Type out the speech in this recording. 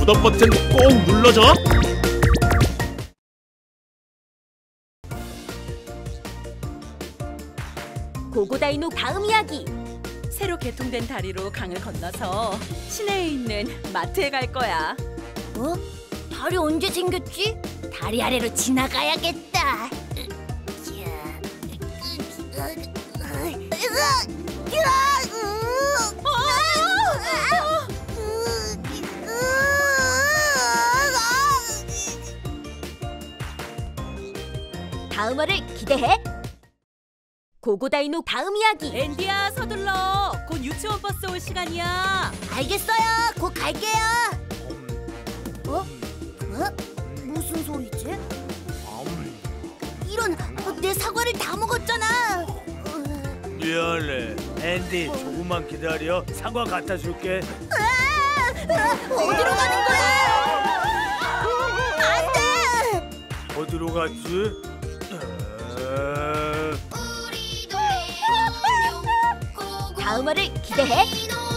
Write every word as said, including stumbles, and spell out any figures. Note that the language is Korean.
구독 버튼 꼭 눌러줘. 고고다이노 다음 이야기. 새로 개통된 다리로 강을 건너서 시내에 있는 마트에 갈 거야. 어? 다리 언제 생겼지? 다리 아래로 지나가야겠다. 다음 화를 기대해. 고고다이노 다음 이야기. 앤디야, 서둘러. 곧 유치원 버스 올 시간이야. 알겠어요. 곧 갈게요. 어? 어? 무슨 소리지? 이런, 어, 내 사과를 다 먹었잖아. 미안해. 앤디, 조금만 기다려. 사과 갖다 줄게. 아, 아, 어디로 가는 거야? 안 돼! 어디로 갔지? 다음 화를 기대해.